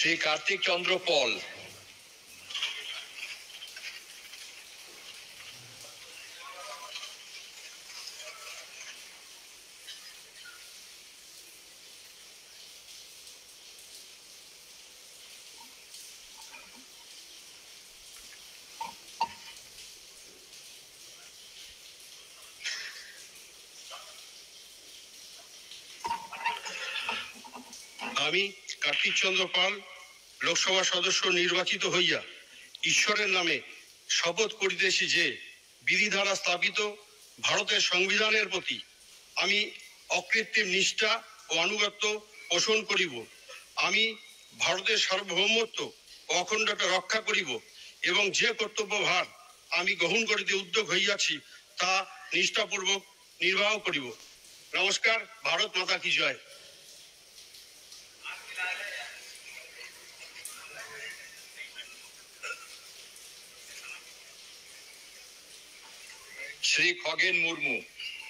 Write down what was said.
শ্রী কার্তিক চন্দ্র পল। আমি কার্তিক চন্দ্র পাল লোকসভা সদস্য নির্বাচিত হইয়া ঈশ্বরের নামে শপথ করিতেছি যে বিধি দ্বারা স্থাপিত ভারতের সংবিধানের প্রতি আমি অকৃত্রিম নিষ্ঠা ও আনুগত্য পোষণ করিব। আমি ভারতের সার্বভৌমত্ব ও অখণ্ডতা রক্ষা করিব এবং যে কর্তব্যভার আমি গ্রহণ করিতে উদ্যোগ হইয়াছি তা নিষ্ঠাপূর্বক নির্বাহ করিব। নমস্কার। ভারত মাতা কি জয়। শ্রী খগেন মুর্মু।